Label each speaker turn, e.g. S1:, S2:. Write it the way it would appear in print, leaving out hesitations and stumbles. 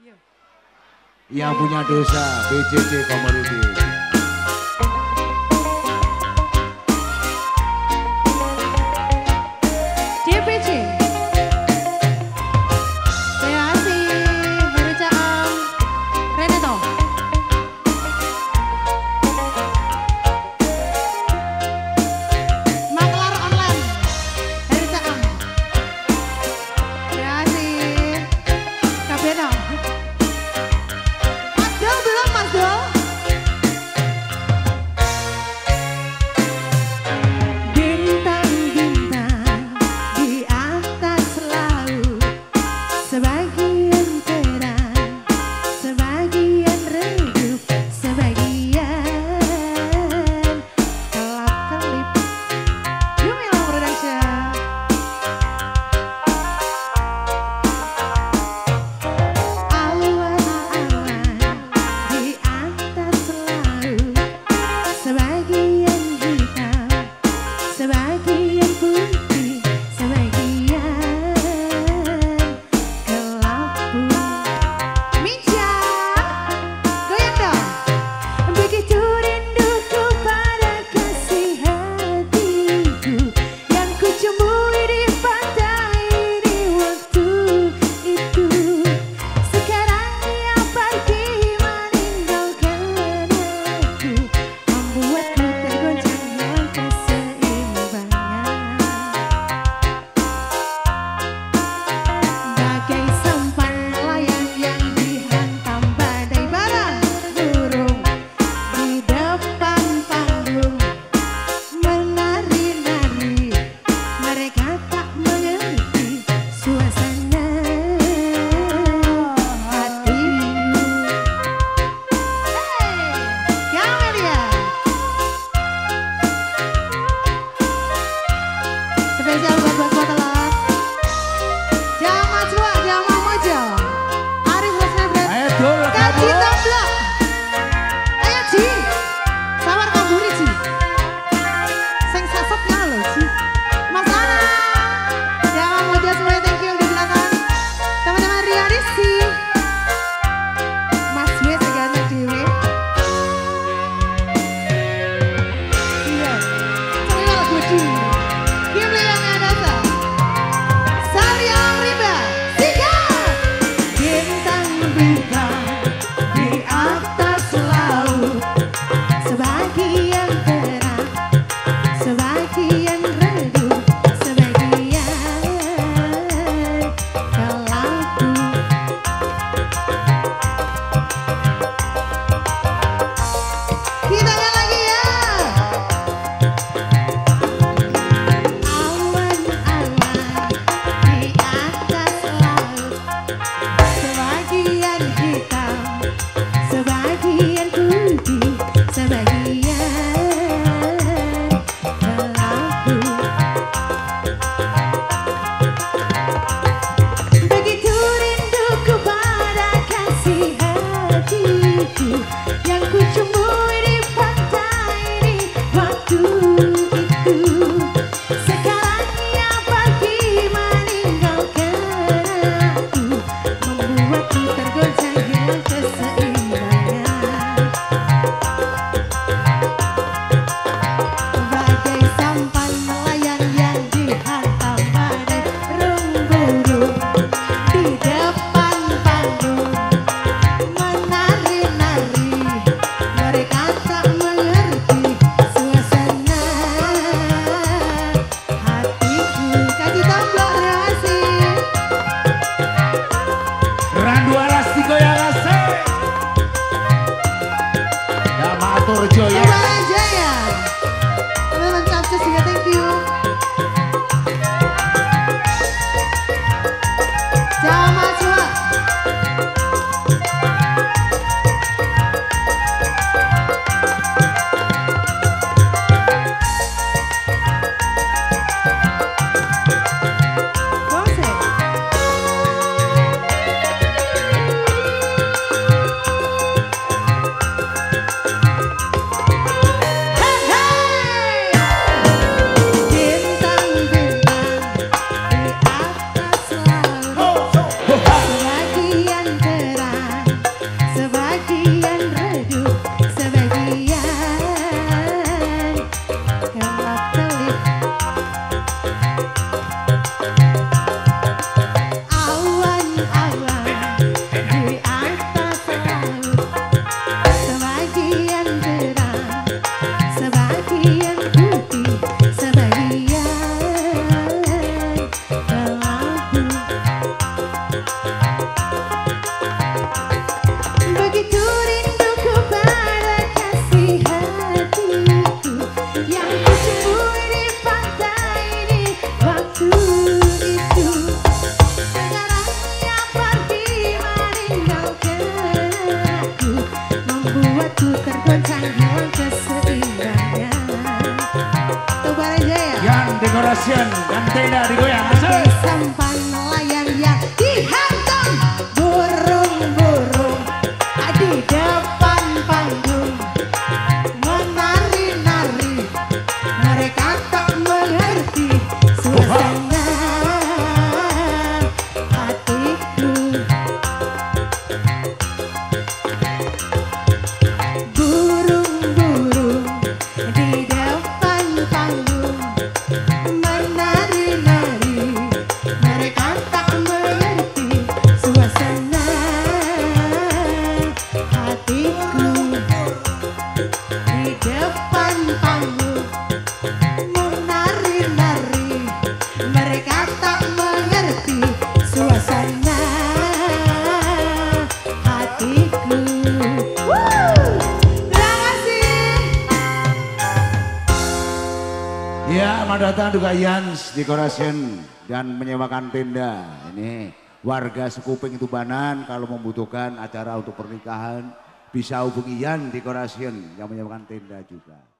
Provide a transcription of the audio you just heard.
S1: Yang punya dosa BCC Community.
S2: DPC. Terima kasih Heru Caam, Reneto. Maklar online Heru Caam. Terima kasih Kabeno. Mas Do belum Mas Do? tergoncang hilang keseimbangnya. Tuh bareng Jaya.
S1: Yang dekorasian dan tenda digoyang.
S2: Ada sampan nelayan yang dihantam burung-burung di depan panggung menari-nari. Mereka tak mengerti suasana hatiku. Burung-burung di depan panggung menari-nari. Mereka tak mengerti suasana hatiku. Di depan panggung menari-nari. Mereka tak mengerti suasana hatiku. Terima kasih.
S1: Ya, selamat datang juga Yans Decoration dan menyewakan tenda. Ini warga Sekuping Tubanan kalau membutuhkan acara untuk pernikahan bisa hubungi Yan Decoration yang menyewakan tenda juga.